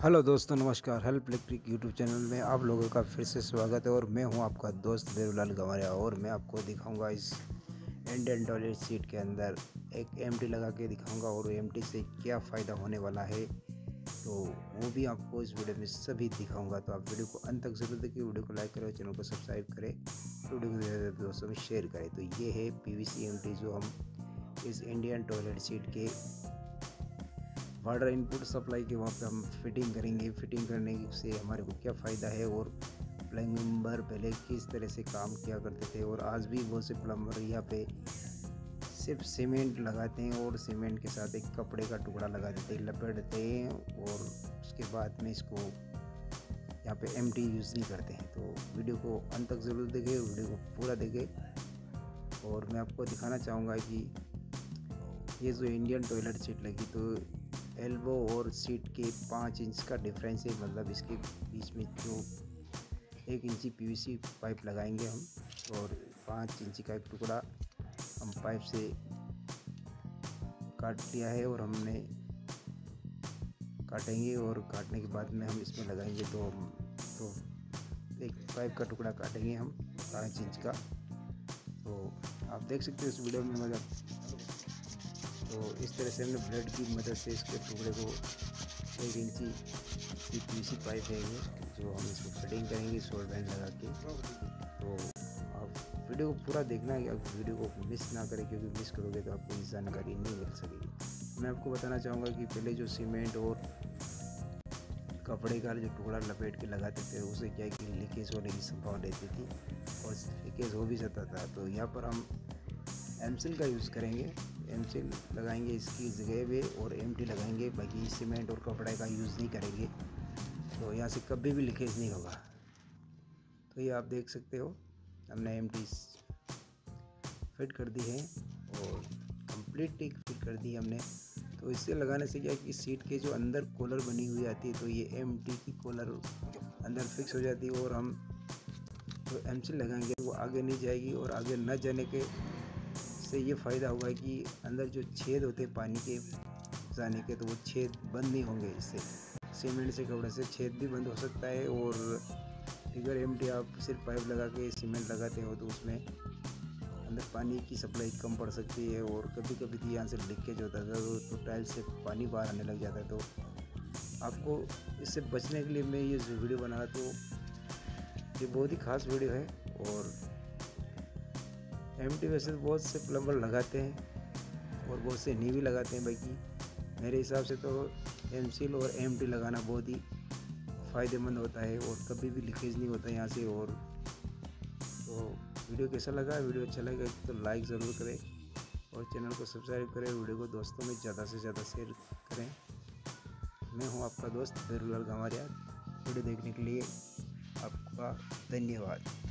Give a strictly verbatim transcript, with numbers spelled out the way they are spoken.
Hello दोस्तों, नमस्कार। Help electric YouTube channel में आप लोगों का फिर से स्वागत है और मैं हूं आपका दोस्त बेरूलाल गंवारिया। और मैं आपको दिखाऊंगा इस इंडियन टॉयलेट सीट के अंदर एक एमटी लगा के दिखाऊंगा और एमटी से क्या फ़ायदा होने वाला है, तो वो भी आपको इस वीडियो में सभी दिखाऊंगा। तो आप वीडियो को अंत तक जरूर देखिए, वीडियो को लाइक करें और चैनल को सब्सक्राइब करें, वीडियो को दोस्तों में शेयर करें। तो ये है पीवीसी एमटी जो हम इस इंडियन टॉयलेट सीट के वाटर इनपुट सप्लाई के वहाँ पे हम फिटिंग करेंगे। फिटिंग करने से हमारे को क्या फ़ायदा है और प्लम्बर पहले किस तरह से काम किया करते थे और आज भी बहुत से प्लम्बर यहाँ पे सिर्फ सीमेंट लगाते हैं और सीमेंट के साथ एक कपड़े का टुकड़ा लगा देते हैं, लपेट देते हैं और उसके बाद में इसको यहाँ पे एमटी यूज़ नहीं करते हैं। तो वीडियो को अंत तक ज़रूर देखें, वीडियो को पूरा देखें। और मैं आपको दिखाना चाहूँगा कि ये जो इंडियन टॉयलेट सीट लगी, तो एल्बो और सीट के पाँच इंच का डिफरेंस है, मतलब इसके बीच में जो एक इंची पीवीसी पाइप लगाएंगे हम और पाँच इंची का एक टुकड़ा हम पाइप से काट लिया है और हमने काटेंगे और काटने के बाद में हम इसमें लगाएंगे। तो हम तो एक पाइप का टुकड़ा काटेंगे हम पाँच इंच का। तो आप देख सकते हो इस वीडियो में, मतलब तो इस तरह से हमने ब्लेड की मदद से इसके टुकड़े को एक इंची की पीवीसी पाइप है ये, जो हम इसको फिटिंग करेंगे शॉर्ट बैंड लगा के। तो आप वीडियो को पूरा देखना है, आप वीडियो को मिस ना करें, क्योंकि मिस करोगे तो आपको ये जानकारी नहीं मिल सकेगी। मैं आपको बताना चाहूँगा कि पहले जो सीमेंट और कपड़े का जो टुकड़ा लपेट के लगाते थे, उसे क्या कि लीकेज होने की संभावना रहती थी और लीकेज हो भी सकता था। तो यहाँ पर हम एमसील का यूज़ करेंगे, एमसील लगाएंगे इसकी जगह पे और एमटी लगाएंगे, बाकी सीमेंट और कपड़े का यूज़ नहीं करेंगे। तो यहाँ से कभी भी लीकेज नहीं होगा। तो ये आप देख सकते हो हमने एमटी फिट कर दी है और कंप्लीटली फिट कर दी हमने। तो इससे लगाने से क्या कि सीट के जो अंदर कॉलर बनी हुई आती है, तो ये एमटी की कॉलर अंदर फिक्स हो जाती है और हम जो एमसील लगाएंगे वो आगे नहीं जाएगी। और आगे न जाने के से ये फ़ायदा होगा कि अंदर जो छेद होते हैं पानी के जाने के, तो वो छेद बंद नहीं होंगे। इससे सीमेंट से कपड़े से छेद भी बंद हो सकता है। और अगर एमटी आप सिर्फ पाइप लगा के सीमेंट लगाते हो तो उसमें अंदर पानी की सप्लाई कम पड़ सकती है और कभी कभी तो यहाँ से लीकेज होता था, तो, तो टाइल से पानी बाहर आने लग जाता है। तो आपको इससे बचने के लिए मैं ये वीडियो बना, तो ये बहुत ही ख़ास वीडियो है। और एमटी वैसे तो बहुत से प्लम्बर लगाते हैं और बहुत से नहीं भी लगाते हैं, बाकी मेरे हिसाब से तो एमसील और एमटी लगाना बहुत ही फ़ायदेमंद होता है और कभी भी लीकेज नहीं होता है यहाँ से। और तो वीडियो कैसा लगा, वीडियो अच्छा लगा तो लाइक ज़रूर करें और चैनल को सब्सक्राइब करें, वीडियो को दोस्तों में ज़्यादा से ज़्यादा शेयर करें। मैं हूँ आपका दोस्त बेरूलाल गंवारिया। वीडियो देखने के लिए आपका धन्यवाद।